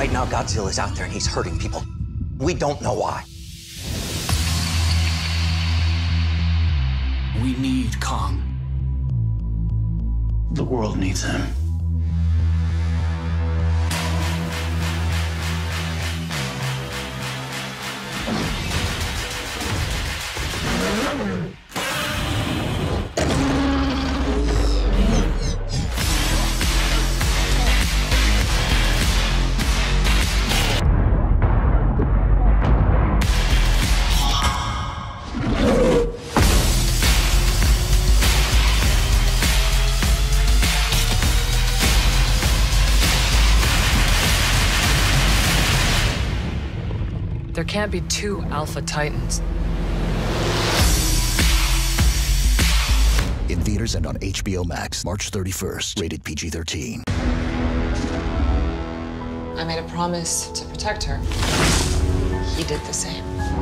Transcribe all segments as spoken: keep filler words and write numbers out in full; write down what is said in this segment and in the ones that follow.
Right now, Godzilla's out there and he's hurting people. We don't know why. We need Kong. The world needs him. There can't be two Alpha Titans. In theaters and on H B O Max, March thirty-first, rated P G thirteen. I made a promise to protect her. He did the same.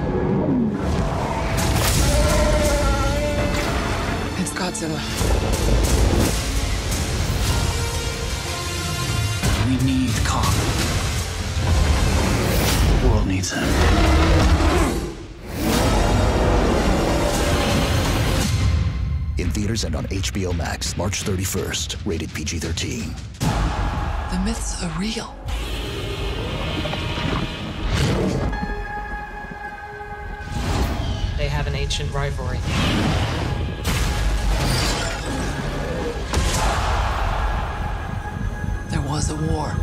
It's Godzilla. We need Kong. The world needs him. In theaters and on H B O Max, March thirty-first, rated P G thirteen. The myths are real. They have an ancient rivalry. There was a war.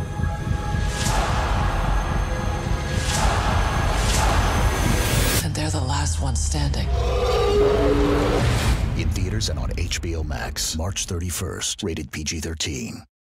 And they're the last ones standing. In theaters and on H B O Max, March thirty-first, rated P G thirteen.